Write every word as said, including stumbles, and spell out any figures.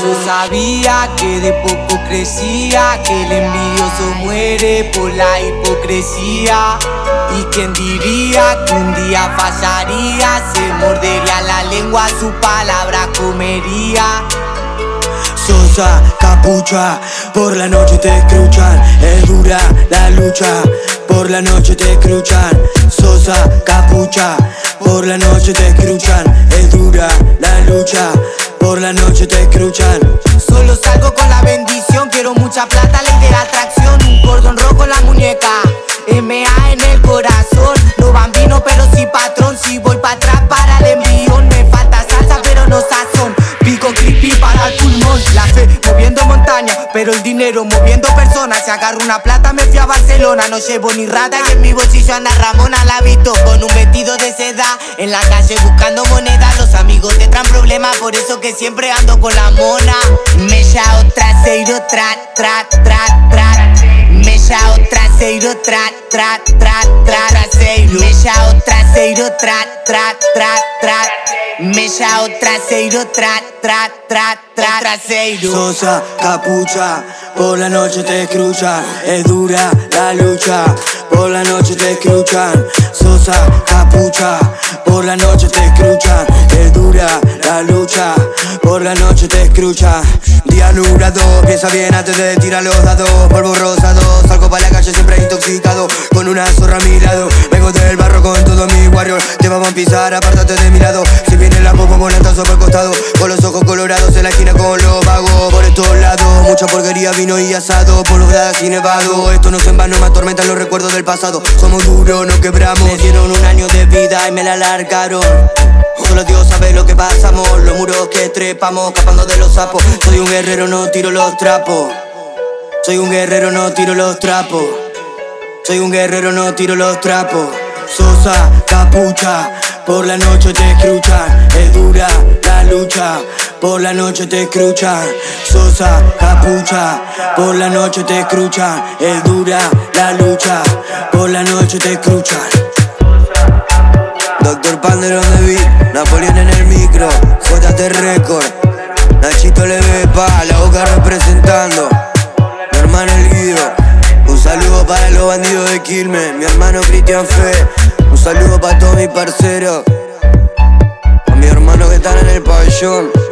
Yo sabía que de poco crecía, que el envidioso muere por la hipocresía. Y quién diría que un día fallaría, se mordería la lengua, su palabra comería. Sosa, capucha, por la noche te escruchan. Es dura la lucha, por la noche te escruchan. Sosa, capucha, por la noche te escruchan. Es dura la lucha, por la noche te escruchan. Solo salgo con la bendición, quiero mucha plata, ley de atracción. Un cordón rojo en la muñeca, M A en el corazón. No bambino pero sí patrón, si voy para atrás para el envión. Me falta salsa pero no sazón, pico creepy para el pulmón. La fe moviendo montaña, pero el dinero moviendo personas. Si agarro una plata me fui a Barcelona. No llevo ni rata y en mi bolsillo anda Ramona. La visto con un vestido de seda, en la calle buscando moneda. Los amigos te traen problemas, por eso que siempre ando con la mona. Me llamo traseiro, tra, tra, tra, tra. Me llamo traseiro, tra, tra, tra, tra, traseiro. Me llamo traseiro, tra, tra, tra, tra. Me llamo traseiro, tra, tra, tra, tra, traseiro. Sosa, capucha, por la noche te escruchan. Es dura la lucha, por la noche te escruchan. Sosa, capucha, por la noche te escruchan. Es dura la lucha, por la noche te escruchan. Día nublado, piensa bien antes de tirar los dados. Polvo rosado, salgo pa' la calle siempre intoxicado, con una zorra a mi lado. Vengo del barro con todo mi warrior. Te vamos a pisar, apártate de mi lado. Si viene la popo volando sobre el costado, con los ojos colorados en la esquina con los vagos. Por estos lados, mucha porquería, vino y asado, por los gradas y nevado. Esto no es en vano, me atormentan los recuerdos del pasado. Somos duros, no quebramos. Me dieron un año de vida y me la alargaron. Solo Dios sabe lo que pasamos, los muros que trepamos, escapando de los sapos. Soy un guerrero, no tiro los trapos. Soy un guerrero, no tiro los trapos. Soy un guerrero, no tiro los trapos. Sosa, capucha, por la noche te escruchan. Es dura la lucha, por la noche te escruchan. Sosa, capucha, por la noche te escruchan. Es dura la lucha, por la noche te escruchan. Doctor Pander on the beat, Napoleón en el micro, J T Record, Nachito le ve pa' la boca representando. Mi hermano el Guido, un saludo para los bandidos de Quilmes. Mi hermano Cristian Fe, un saludo para todos mis parceros, a mis hermanos que están en el pabellón.